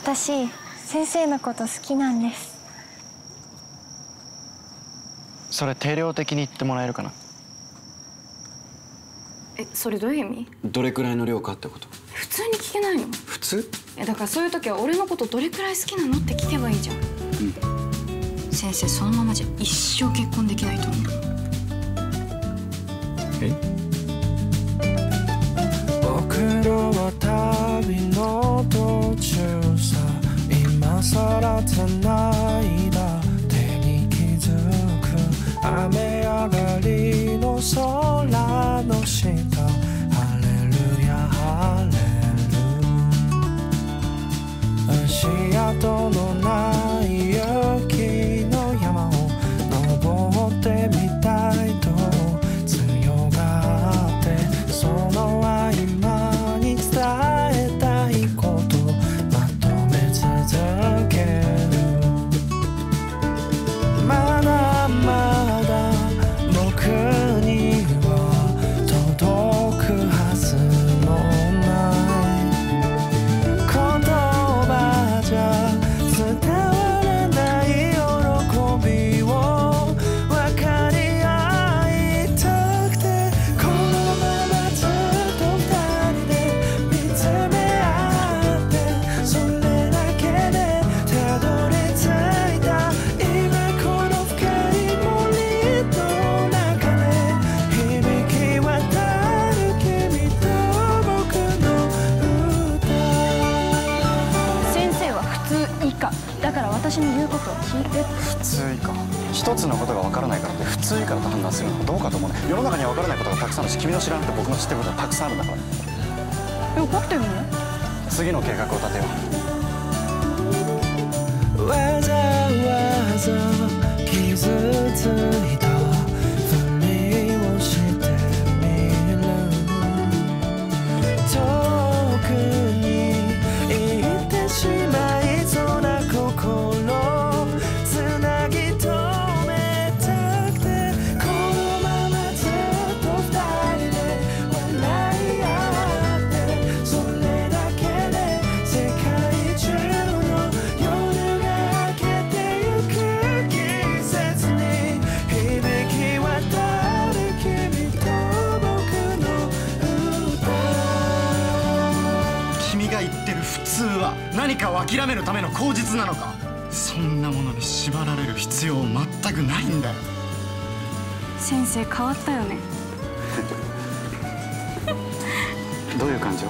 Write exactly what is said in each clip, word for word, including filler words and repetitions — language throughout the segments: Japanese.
私先生のこと好きなんです。 それ定量的に言ってもらえるかな。 え、それどういう意味？ どれくらいの量かってこと。 普通に聞けないの？ 普通？ え、だからそういう時は俺のことどれくらい好きなのって聞けばいいじゃん。うん。先生そのままじゃ一生結婚できないと思う。 え？ 僕らは旅の途中さ、今さらつないだ手に気づく雨上がりの空の下、ハレルヤハレル、足跡のない雪の山を登ってみたいと強がって、その合間に伝えたいことまとめ続ける。まだまだ僕には届くはずのない言葉じゃ伝わらない喜びを分かり合いたくて、このままずっと二人で見つめ合って、それだけでたどり着いた今この深い森の中で響き渡る君と僕の歌。 先生は普通以下だから私の言うことを聞いて。 普通以下。一つのことが分からないからって普通以下だと判断するのはどうかと思うね。世の中には分からないことがたくさんあるし、君の知らなくて僕の知ってることがたくさんあるんだから。 え、怒ってるの？ 次の計画を立てよう。 わざわざ傷ついたふりをしてみる。遠くに行ってしまいそうな心つなぎ止めたくて、このままずっと二人で笑い合って、それだけで世界中の夜が明けてゆく季節に響き渡る君と僕の歌。 君が言ってる普通は何かを諦めるための口実なのか。そんなものに縛られる必要全くないんだよ。 先生変わったよね。 どういう感情？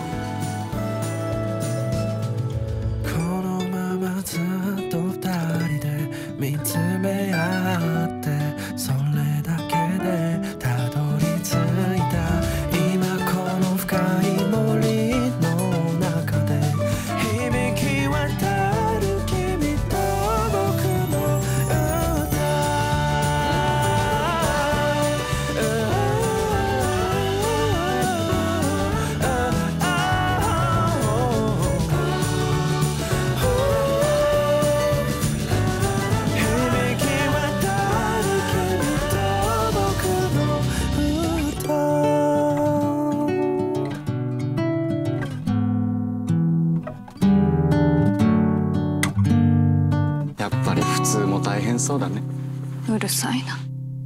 このままずっと二人で見つめ合って、それだけでたどり着いた今この深い森の中で響き渡る君と僕の歌。響き渡る君と僕の歌。 やっぱり普通も大変そうだね。 うるさいな。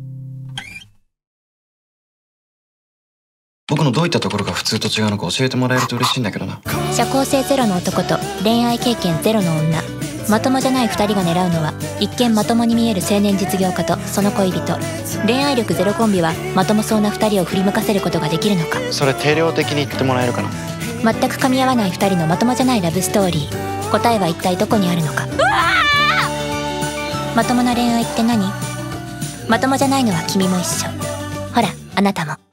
僕のどういったところが普通と違うのか教えてもらえると嬉しいんだけどな。 社交性ゼロの男と恋愛経験ゼロの女、まともじゃないふたりが狙うのは一見まともに見える青年実業家とその恋人。恋愛力ゼロコンビはまともそうなふたりを振り向かせることができるのか。 それ定量的に言ってもらえるかな。 全く噛み合わないふたりのまともじゃないラブストーリー。答えは一体どこにあるのか。まともな恋愛って何？まともじゃないのは君も一緒。ほらあなたも。